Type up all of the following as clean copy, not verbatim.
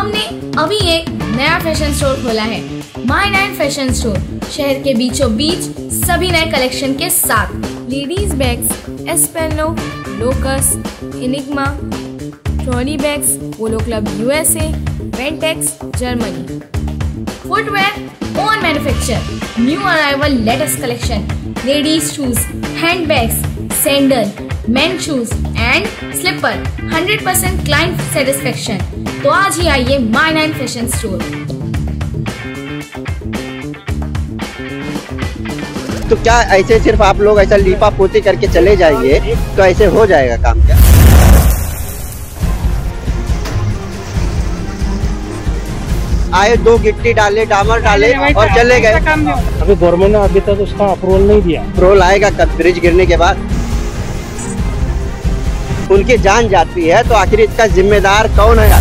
हमने अभी एक नया फैशन स्टोर खोला है, माय नाइन फैशन स्टोर। शहर के बीचों बीच सभी नए कलेक्शन के साथ लेडीज बैग्स, एस्पेनो, Locus, Enigma, trolley bags, Polo Club USA, वेंटेक्स Germany. Footwear own manufacture, new arrival latest collection, ladies shoes, hand bags, sandal, men shoes and slipper, 100% client satisfaction. तो आज ही आइए माय नाइन फैशन स्टोर। तो क्या ऐसे सिर्फ आप लोग ऐसा लीपा पोती करके चले जाएंगे तो ऐसे हो जाएगा काम क्या? आए दो गिट्टी डाले, डामर डाले और चले गए। अभी गवर्नमेंट ने अभी तक उसका अप्रूवल नहीं दिया। अप्रूवल आएगा कब? ब्रिज गिरने के बाद उनकी जान जाती है तो आखिर इसका जिम्मेदार कौन है?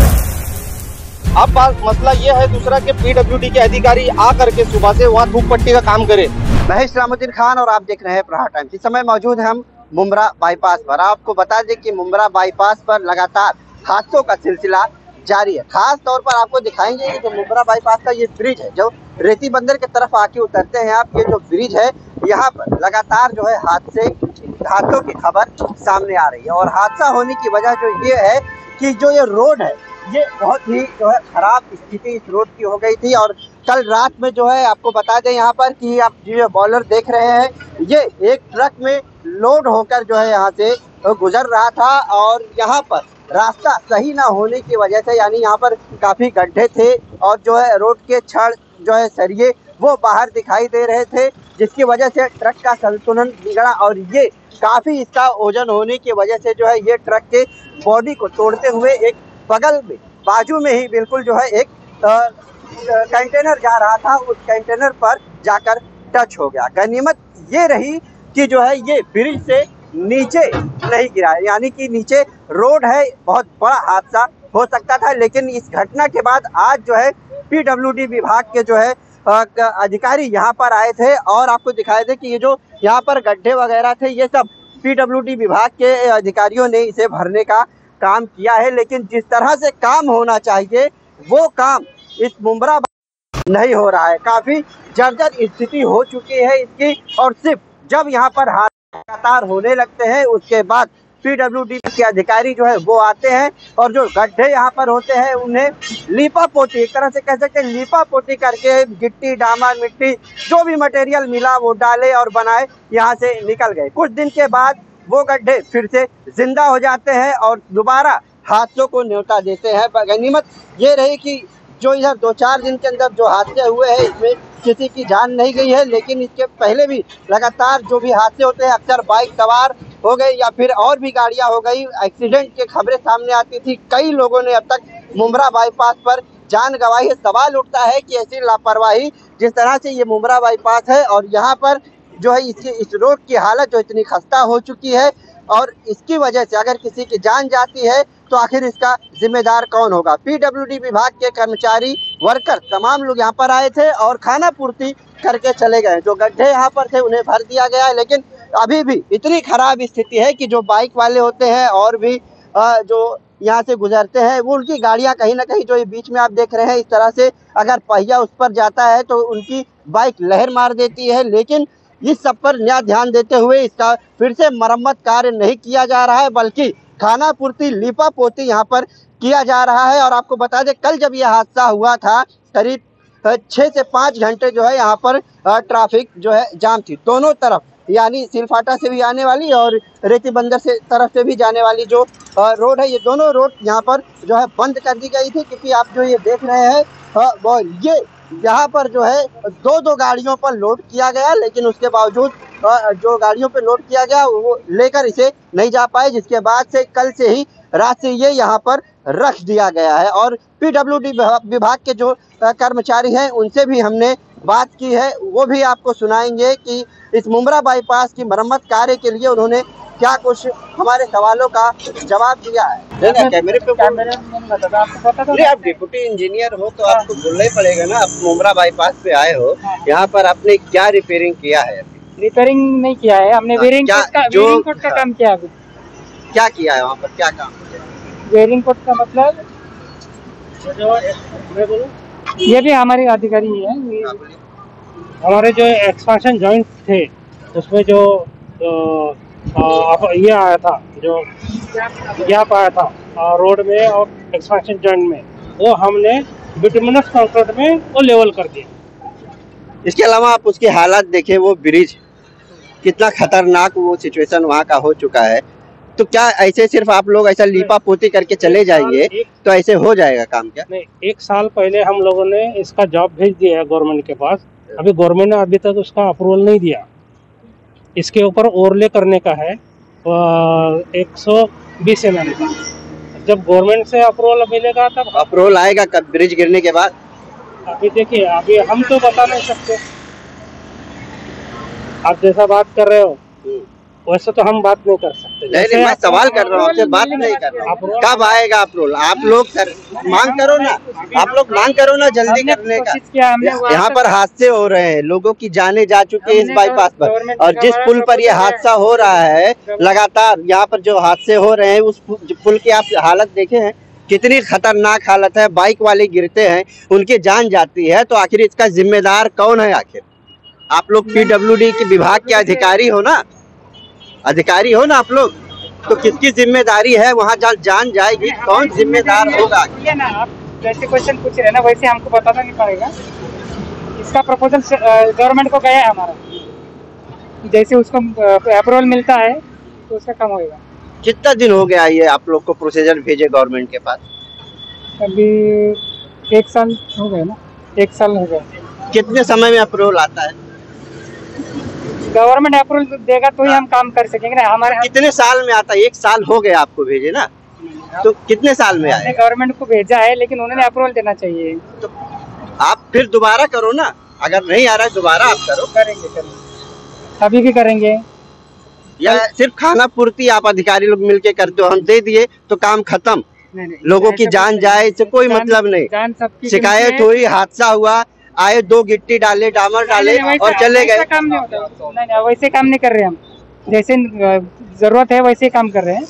अब मसला ये है दूसरा कि पीडब्ल्यूडी के अधिकारी आ करके सुबह से वहाँ धूप पट्टी का काम करे। मैं इस्लामुद्दीन खान और आप देख रहे हैं प्रहार टाइम्स। इस समय मौजूद हैं हम मुंब्रा बाईपास पर। आपको बता दें कि मुंब्रा बाईपास पर लगातार हादसों का सिलसिला जारी है। खास तौर पर आपको दिखाएंगे कि जो मुंब्रा बाईपास का ये ब्रिज है, जो रेती बंदर की तरफ आके उतरते हैं आप, ये जो ब्रिज है यहाँ पर लगातार जो है हादसों की खबर सामने आ रही है। और हादसा होने की वजह जो ये है कि जो ये रोड है ये बहुत ही जो है खराब स्थिति इस रोड की हो गई थी। और कल रात में जो है आपको बता दें यहाँ पर कि आप जो बॉलर देख रहे हैं, ये एक ट्रक में लोड होकर जो है यहाँ से गुजर रहा था। और यहाँ पर रास्ता सही ना होने की वजह से, यानी यहाँ पर काफ़ी गड्ढे थे और जो है रोड के छड़ जो है सरिये वो बाहर दिखाई दे रहे थे, जिसकी वजह से ट्रक का संतुलन बिगड़ा। और ये काफ़ी इसका वजन होने की वजह से जो है ये ट्रक के बॉडी को तोड़ते हुए एक बगल में बाजू में ही बिल्कुल जो है एक कंटेनर जा रहा था, उस कंटेनर पर जाकर टच हो गया। गनीमत ये रही कि जो है ये ब्रिज से नीचे नहीं गिरा, यानी कि नीचे रोड है। बहुत बड़ा हादसा हो सकता था, लेकिन इस घटना के बाद आज जो है पीडब्ल्यूडी विभाग के जो है अधिकारी यहाँ पर आए थे और आपको दिखाए थे कि ये जो यहाँ पर गड्ढे वगैरह थे ये सब पीडब्ल्यूडी विभाग के अधिकारियों ने इसे भरने का काम किया है। लेकिन जिस तरह से काम होना चाहिए वो काम इस मुंब्रा नहीं हो रहा है। काफ़ी जर्जर स्थिति हो चुकी है इसकी। और सिर्फ जब यहाँ पर हादसे लगातार होने लगते हैं उसके बाद पीडब्ल्यूडी के अधिकारी जो है वो आते हैं और जो गड्ढे यहाँ पर होते हैं उन्हें लीपा पोती, एक तरह से कह सकते हैं लीपा पोती करके गिट्टी, डामर, मिट्टी जो भी मटेरियल मिला वो डाले और बनाए, यहाँ से निकल गए। कुछ दिन के बाद वो गड्ढे फिर से जिंदा हो जाते हैं और दोबारा हादसों को न्योता देते हैं। गनीमत ये रही कि जो इधर 2-4 दिन के अंदर जो हादसे हुए हैं इसमें किसी की जान नहीं गई है, लेकिन इसके पहले भी लगातार जो भी हादसे होते हैं अक्सर बाइक सवार हो गई या फिर और भी गाड़ियां हो गई, एक्सीडेंट की खबरें सामने आती थी। कई लोगों ने अब तक मुंब्रा बाईपास पर जान गंवाई है। सवाल उठता है कि ऐसी लापरवाही, जिस तरह से ये मुंब्रा बाईपास है और यहाँ पर जो है इस रोड की हालत जो इतनी खस्ता हो चुकी है और इसकी वजह से अगर किसी की जान जाती है तो आखिर इसका जिम्मेदार कौन होगा? पीडब्ल्यूडी विभाग के कर्मचारी, वर्कर, तमाम लोग यहाँ पर आए थे और खाना पूर्ति करके चले गए। जो गड्ढे यहाँ पर थे उन्हें भर दिया गया है, लेकिन अभी भी इतनी खराब स्थिति है कि जो बाइक वाले होते हैं और भी जो यहाँ से गुजरते हैं वो उनकी गाड़ियाँ कहीं ना कहीं जो ये बीच में आप देख रहे हैं इस तरह से अगर पहिया उस पर जाता है तो उनकी बाइक लहर मार देती है। लेकिन इस सब पर नया ध्यान देते हुए इसका फिर से मरम्मत कार्य नहीं किया जा रहा है, बल्कि खाना पूर्ति, लीपा पोती यहाँ पर किया जा रहा है। और आपको बता दें कल जब यह हादसा हुआ था करीब 6 से 5 घंटे जो है यहाँ पर ट्रैफिक जो है जाम थी दोनों तरफ, यानी सिलफाटा से भी आने वाली और रेती बंदर से तरफ से भी जाने वाली जो रोड है, ये दोनों रोड यहाँ पर जो है बंद कर दी गई थी। क्योंकि आप जो ये देख रहे हैं वो ये यहाँ पर जो है 2-2 गाड़ियों पर लोड किया गया, लेकिन उसके बावजूद जो गाड़ियों पर लोड किया गया वो लेकर इसे नहीं जा पाए, जिसके बाद से कल से ही रात से ये यहाँ पर रख दिया गया है। और पीडब्ल्यूडी विभाग के जो कर्मचारी हैं उनसे भी हमने बात की है, वो भी आपको सुनाएंगे कि इस मुंब्रा बाईपास की मरम्मत कार्य के लिए उन्होंने क्या कुछ हमारे सवालों का जवाब दिया है। कैमरे पे नहीं, आप डिप्टी इंजीनियर हो तो आपको बोलना ही पड़ेगा ना। आप मुंब्रा बाईपास पे आए हो, यहाँ पर आपने क्या रिपेयरिंग किया है? रिपेयरिंग नहीं किया है हमने, वेयरिंग कोड का काम किया। अभी क्या किया है वहाँ पर, क्या काम किया? वेयरिंग कोड का मतलब ये भी हमारे अधिकारी ही है। हमारे जो एक्सपेंशन जॉइंट थे उसमें जो ये आया था, जो गैप आया था रोड में और एक्सपेंशन जॉइंट में, वो हमने बिटुमिनस कंक्रीट में वो लेवल कर दिया। इसके अलावा आप उसकी हालत देखें, वो ब्रिज कितना खतरनाक वो सिचुएशन वहाँ का हो चुका है। तो क्या ऐसे सिर्फ आप लोग ऐसा लीपा पोती करके चले जाएंगे तो ऐसे हो जाएगा काम? क्या नहीं, 1 साल पहले हम लोगों ने इसका जॉब भेज दिया है गवर्नमेंट के पास। अभी गवर्नमेंट ने अभी तक उसका अप्रूवल नहीं दिया। इसके ऊपर ओवरले करने का है 120 mm का। जब गवर्नमेंट से अप्रूवल मिलेगा तब अप्रूवल आएगा कब? ब्रिज गिरने के बाद? अभी देखिए, अभी हम तो बता नहीं सकते। आप जैसा बात कर रहे हो वैसे तो हम बात नहीं कर सकते। नहीं, मैं सवाल कर रहा हूँ, आपसे बात नहीं कर रहा हूँ। कब आएगा अप्रूवल? आप लोग मांग करो ना, आप लोग मांग करो ना जल्दी करने का। यहाँ पर हादसे हो रहे हैं, लोगों की जानें जा चुकी है इस बाईपास पर, और जिस पुल पर ये हादसा हो रहा है लगातार, यहाँ पर जो हादसे हो रहे हैं उस पुल की आप हालत देखे हैं, कितनी खतरनाक हालत है। बाइक वाले गिरते हैं, उनकी जान जाती है, तो आखिर इसका जिम्मेदार कौन है? आखिर आप लोग PWD के विभाग के अधिकारी हो ना, अधिकारी हो ना आप लोग, तो किसकी जिम्मेदारी है? वहाँ जहाँ जान जाएगी कौन जिम्मेदार होगा? ये ना, आप जैसे क्वेश्चन पूछ रहे हैं ना, वैसे हमको बताना नहीं पड़ेगा। इसका प्रपोजल गवर्नमेंट को गया है हमारा, जैसे उसको अप्रूवल मिलता है तो उसका काम होगा। कितना दिन हो गया ये आप लोग को प्रोसीजर भेजे गवर्नमेंट के पास? अभी 1 साल हो गया ना, 1 साल हो गया। कितने समय में अप्रूवल आता है? गवर्नमेंट अप्रूवल देगा तो ही हम काम कर सकेंगे ना। हमारे कितने साल में आता है? 1 साल हो गया आपको भेजे ना, तो कितने साल में आए? गवर्नमेंट को भेजा है, लेकिन उन्होंने अप्रूवल देना चाहिए। तो आप फिर दोबारा करो ना, अगर नहीं आ रहा है दोबारा आप करो। करेंगे, अभी भी करेंगे। या सिर्फ खाना पूर्ति आप अधिकारी लोग मिलके करते हो, हम दे दिए तो काम खत्म? लोगों की जान जाए इससे कोई मतलब नहीं। शिकायत हुई, हादसा हुआ, आए 2 गिट्टी डाले, डामर डाले और चले गए। काम नहीं होता। नहीं, वैसे काम नहीं कर रहे हम। जैसे जरूरत है वैसे ही काम कर रहे हैं,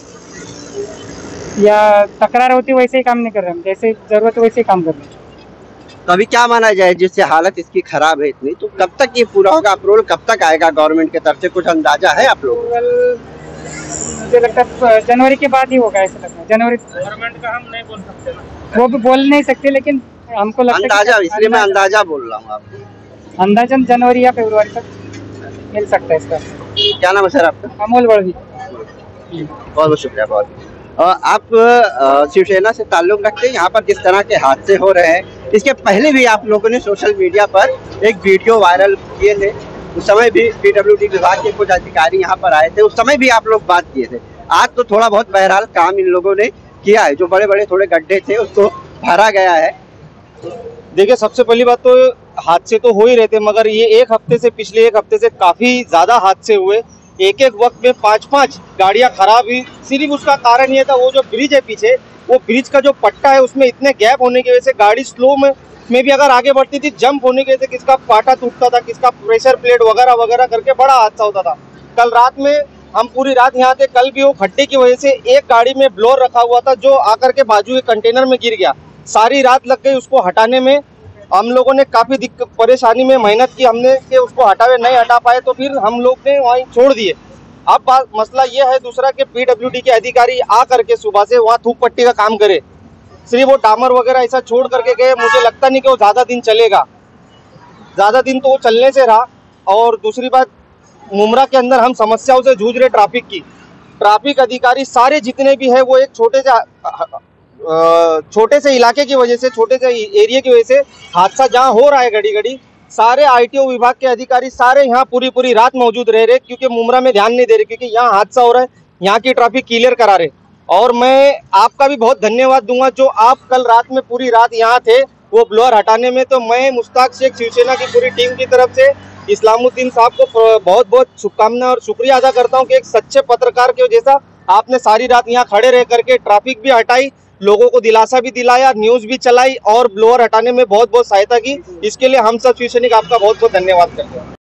या तकरार होती है वैसे ही काम नहीं कर रहे हम। जैसे जरूरत है वैसे ही काम कर रहे हैं। तो अभी क्या माना जाए, जिससे हालत इसकी खराब है इतनी, तो कब तक ये पूरा होगा? अप्रूवल कब तक आएगा गवर्नमेंट की तरफ से? कुछ अंदाजा है आप लोग? मुझे लगता है जनवरी के बाद ही होगा, ऐसा लगता है। जनवरी गवर्नमेंट का हम नहीं बोल सकते, वो भी बोल नहीं सकते, लेकिन हमको लगता है अंदाजा, इसलिए मैं अंदाजा बोल रहा हूँ आपको। अंदाजन जनवरी या फरवरी तक मिल सकता है इसका। क्या नाम है सर आपका? अमोल बड़वी। बहुत बहुत शुक्रिया। बहुत आप शिवसेना से ताल्लुक रखते हैं? यहाँ पर जिस तरह के हादसे हो रहे हैं, इसके पहले भी आप लोगों ने सोशल मीडिया पर एक वीडियो वायरल किए थे, उस समय भी PWD विभाग के कुछ अधिकारी यहाँ पर आए थे, उस समय भी आप लोग बात किए थे। आज तो थोड़ा बहुत बहरहाल काम इन लोगों ने किया है, जो बड़े बड़े थोड़े गड्ढे थे उसको भरा गया है। देखिए, सबसे पहली बात तो हादसे तो हो ही रहे थे, मगर ये पिछले एक हफ्ते से काफी ज्यादा हादसे हुए। एक वक्त में 5-5 गाड़ियां खराब हुई। सिर्फ उसका कारण ये था, वो जो ब्रिज है पीछे, वो ब्रिज का जो पट्टा है उसमें इतने गैप होने की वजह से गाड़ी स्लो में भी अगर आगे बढ़ती थी, जंप होने की वजह से किसका पाटा टूटता था, किसका प्रेशर प्लेट वगैरह वगैरह करके बड़ा हादसा होता था। कल रात में हम पूरी रात यहाँ थे। कल भी वो खड्डे की वजह से एक गाड़ी में ब्लोर रखा हुआ था जो आकर के बाजू के कंटेनर में गिर गया। सारी रात लग गई उसको हटाने में। हम लोगों ने काफी परेशानी में मेहनत की हमने कि उसको हटावे, नहीं हटा पाए तो फिर हम लोग ने वहीं छोड़ दिए। अब मसला ये है दूसरा कि PWD के अधिकारी आ करके सुबह से वहाँ थूक पट्टी का काम करे, सिर्फ वो डामर वगैरह ऐसा छोड़ करके गए। मुझे लगता नहीं कि वो ज्यादा दिन चलेगा, ज्यादा दिन तो वो चलने से रहा। और दूसरी बात, मुमरा के अंदर हम समस्याओं से जूझ रहे ट्रैफिक की। ट्रैफिक अधिकारी सारे जितने भी है वो एक छोटे से इलाके की वजह से, छोटे से एरिया की वजह से हादसा जहाँ हो रहा है घड़ी घड़ी, सारे ITO विभाग के अधिकारी सारे यहाँ पूरी रात मौजूद रह रहे, क्योंकि मुमरा में ध्यान नहीं दे रहे, क्योंकि यहाँ हादसा हो रहा है, यहाँ की ट्रैफिक क्लियर करा रहे। और मैं आपका भी बहुत धन्यवाद दूंगा जो आप कल रात में पूरी रात यहाँ थे वो ब्लोअर हटाने में। तो मैं मुश्ताक शेख शिवसेना की पूरी टीम की तरफ से इस्लामुद्दीन साहब को बहुत बहुत शुभकामनाएं और शुक्रिया अदा करता हूँ कि एक सच्चे पत्रकार के जैसा आपने सारी रात यहाँ खड़े रह करके ट्रैफिक भी हटाई, लोगों को दिलासा भी दिलाया, न्यूज भी चलाई और ब्लोअर हटाने में बहुत बहुत सहायता की। इसके लिए हम सब शिवसैनिक आपका बहुत बहुत धन्यवाद करते हैं।